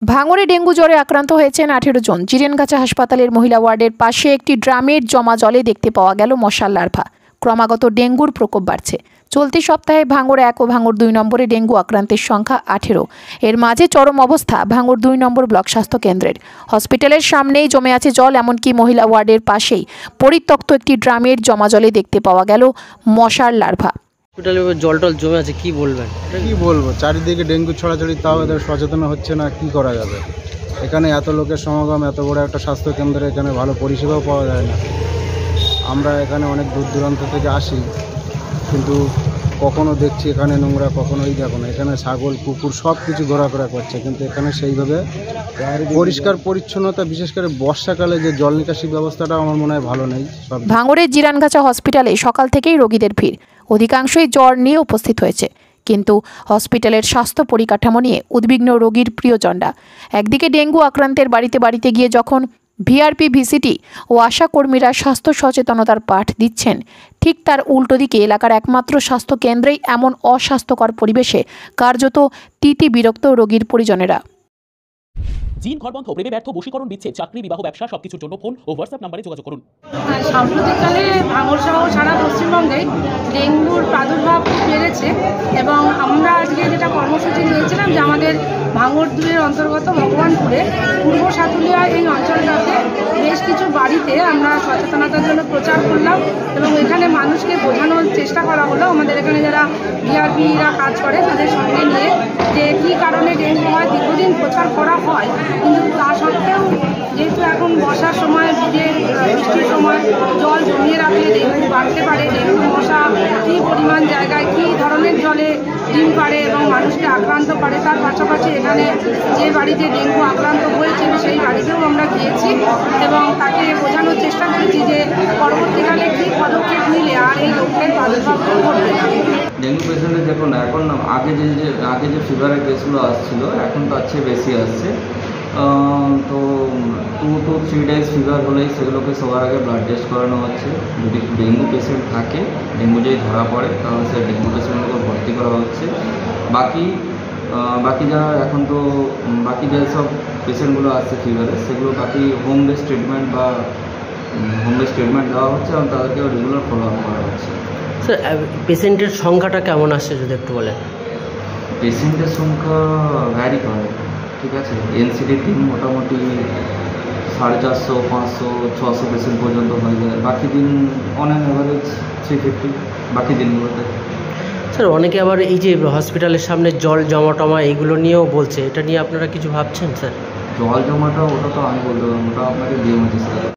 ভাঙড়ে ডেঙ্গু জ্বরে আক্রান্ত হয়েছেন 18 জন। জিরেনগাছা হাসপাতালের মহিলা ওয়ার্ডের পাশে একটি ড্রামের জমা জলে দেখতে পাওয়া গেল মশার লার্ভা। ক্রমাগত ডেঙ্গুর প্রকোপ বাড়ছে। চলতি সপ্তাহে ভাঙড় 1 ও ভাঙড় 2 নম্বরে ডেঙ্গু আক্রান্তের সংখ্যা 18। এর মাঝে চরম অবস্থা ভাঙড় 2 নম্বর ব্লক স্বাস্থ্য কেন্দ্রের। হসপিটালের সামনেই জমে আছে জল, এমনকি মহিলা ওয়ার্ডের পাশেই পরিত্যক্ত একটি ড্রামের জমা জলে দেখতে পাওয়া গেল মশার লার্ভা। জল জমে আছে, কি বলবেন? কি বলবো, চারিদিকে ডেঙ্গু ছড়াছড়ি, তাও এদের সচেতন হচ্ছে না, কি করা যাবে? এখানে এত লোকের সমাগম, এত বড় একটা স্বাস্থ্য কেন্দ্রে এখানে ভালো পরিষেবাও পাওয়া যায় না। আমরা এখানে অনেক দূর দূরান্ত থেকে আসি, কিন্তু কখনো দেখছি এখানে নোংরা, কখনো এই দেখো না, এখানে ছাগল কুকুর সব কিছু ঘোরাফেরা করছে, কিন্তু এখানে সেইভাবে পরিষ্কার পরিচ্ছন্নতা, বিশেষ করে বর্ষাকালে যে জল নিকাশি ব্যবস্থাটা আমার মনে হয় ভালো নেই। ভাঙড়ের জিরানগাছা হসপিটালে সকাল থেকেই রোগীদের ভিড়, অধিকাংশই জ্বর নিয়ে উপস্থিত হয়েছে, কিন্তু হসপিটালের স্বাস্থ্য পরিকাঠামো নিয়ে উদ্বিগ্ন রোগীর প্রিয়জনরা। একদিকে ডেঙ্গু আক্রান্তের বাড়িতে বাড়িতে গিয়ে যখন ভিআরপি, ভিসিটি ও আশা কর্মীরা স্বাস্থ্য সচেতনতার পাঠ দিচ্ছেন, ঠিক তার উল্টো দিকে এলাকার একমাত্র স্বাস্থ্য কেন্দ্রেই এমন অস্বাস্থ্যকর পরিবেশে কার্যত তিতি বিরক্ত রোগীর পরিজনেরা। জিন ঘরবন্ধ, প্রেমে ব্যর্থ, বশীকরণ, বিচ্ছেদ, চাকরি, বিবাহ, ব্যবসা সবকিছুর জন্য ফোন ও হোয়াটসঅ্যাপ নম্বরে যোগাযোগ করুন। সাম্প্রতিককালে ভাঙড় সহ সারা পশ্চিমবঙ্গে ডেঙ্গুর প্রাদুর্ভাব বেড়েছে এবং আমরা আজকে যেটা কর্মসূচি নিয়েছিলাম যে আমাদের ভাঙড় 2-এর অন্তর্গত ভগবানপুরে পূর্ব সাতুলিয়া এই অঞ্চলটাতে বেশ কিছু বাড়িতে আমরা সচেতনতার জন্য প্রচার করলাম এবং এখানে মানুষকে বোঝানোর চেষ্টা করা হলো আমাদের এখানে যারা ভিআরপিরা কাজ করে তাদের সঙ্গে নিয়ে, যে কী কারণে ডেঙ্গু হয়। দীর্ঘদিন প্রচার করা হয়, কিন্তু তা সত্ত্বেও যেহেতু এখন বর্ষার সময়, বৃষ্টির সময় জল জমিয়ে রাখলে ডেঙ্গু বাড়তে পারে, ডেঙ্গু মশা কী পরিমাণ জায়গায় কী ধরনের জলে ডিম পাড়ে এবং মানুষকে আক্রান্ত করে, তার পাশাপাশি এখানে যে বাড়িতে ডেঙ্গু আক্রান্ত হয়েছে সেই বাড়িতেও আমরা গিয়েছি এবং তাকে বোঝানোর চেষ্টা করেছি যে পরবর্তীকালে কী পদক্ষেপ নিলে আর এই রোগের প্রাদুর্ভাব ঘটবে না। ডেঙ্গু পেশেন্টের দেখুন, এখন আগে যে ফিভারের কেসগুলো আসছিল, এখন তার চেয়ে বেশি আসছে। তো 2 to 3 days ফিভার হলেই সেগুলোকে সবার আগে ব্লাড টেস্ট করানো হচ্ছে। যদি ডেঙ্গু পেশেন্ট থাকে, ডেঙ্গু যদি ধরা পড়ে, তাহলে সে ডেঙ্গু পেশেন্টকে ভর্তি করা হচ্ছে। বাকি যারা এখন তো বাকি যেসব পেশেন্টগুলো আসছে ফিভারে, সেগুলো বাকি হোম বেস ট্রিটমেন্ট দেওয়া হচ্ছে এবং তাদেরকে রেগুলার ফলো আপ করা হচ্ছে। স্যার, পেশেন্টের সংখ্যাটা কেমন আসছে যদি একটু বলেন? পেশেন্টের সংখ্যা ভ্যারি করে, ঠিক আছে। এনসিডি টিম মোটামুটি 450, 500, 600 পেশেন্ট পর্যন্ত হয়ে যায়। বাকি দিন অনেক অ্যাভারেজ 350 বাকি দিনগুলোতে। স্যার, অনেকে আবার এই যে হসপিটালের সামনে জল জমা এগুলো নিয়েও বলছে, এটা নিয়ে আপনারা কিছু ভাবছেন স্যার? জল জমাটা ওটা তো আমি বলতে পারবো, ওটা আপনাকে দিয়ে স্যার।